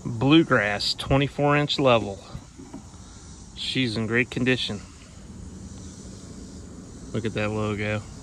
Bluegrass 24-inch level. She's in great condition. Look at that logo.